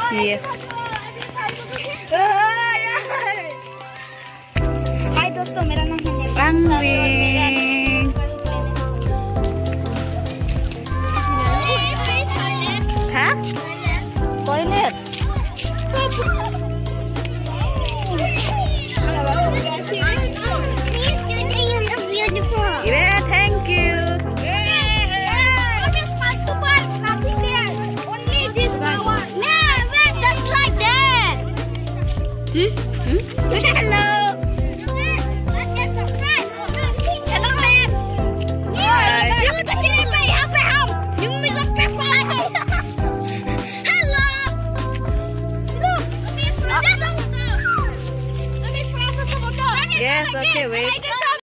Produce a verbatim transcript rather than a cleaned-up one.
Yes. हाय दोस्तों, मेरा नाम है Angling. Hah? Toilet. Yeah, thank you. Hmm? Hmm? Hello. Hello man. हम कुछ नहीं पे यहाँ पे हम यूमी सब पे पाए हैं. Hello. Look. Yes, okay, wait.